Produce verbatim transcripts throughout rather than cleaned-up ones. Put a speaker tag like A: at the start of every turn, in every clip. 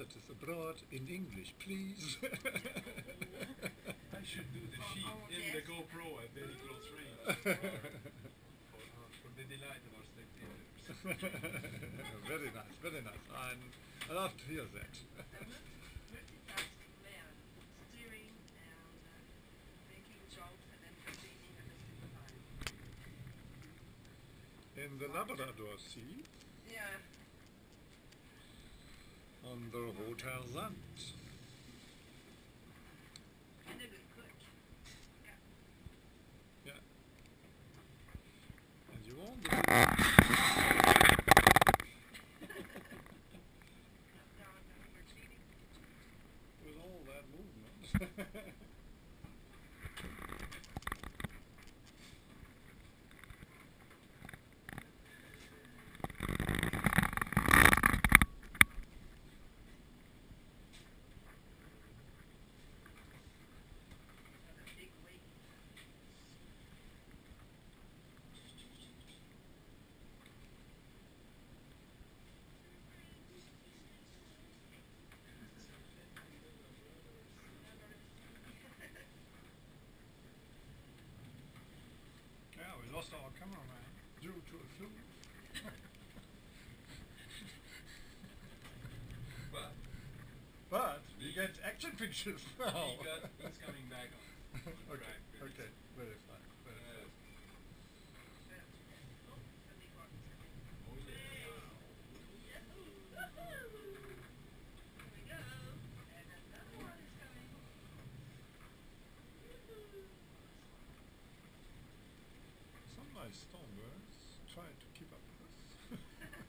A: visitors abroad in English, please.
B: I should do the sheep
C: oh,
B: in
C: yes.
B: the GoPro at very close range for, uh, for the delight of our spectators.
A: Very nice, very nice. I'm, I love to hear that.
C: I'm not multitasking well. Steering and uh, making jokes and entertaining at the same time.
A: In the Labradorsea,
C: Yeah.
A: on the Hotel Land.
C: And a good cook. Yeah.
A: Yeah. And you won't be
C: No, no, no, you're cheating.
A: with all that movement.
C: Got a big wave.
A: Yeah, we lost our cameraman due to a flu.
B: But
A: But we get action pictures now.
B: he got, he's coming back on, on
A: Okay,
B: track. very
A: okay,
B: soon.
A: very fine, very
B: Uh,
A: fine.
C: Oh, a big rock is coming.
B: oh yeah.
C: Here we go. And another one is coming.
A: Some nice stormbirds try to keep up with us.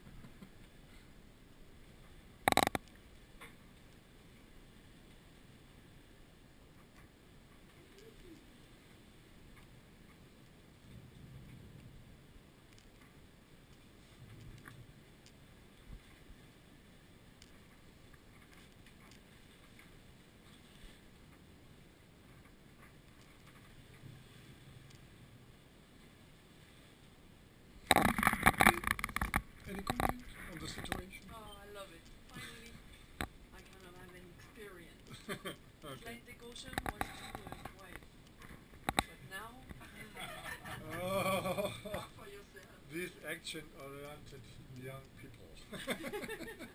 A: Any comment on the situation?
C: Oh, I love it. Finally, I kind of have an experience.
A: Okay.
C: Atlantic Ocean was too uh, quiet. But now,
A: Oh,
C: talk for yourself.
A: these action-oriented young people.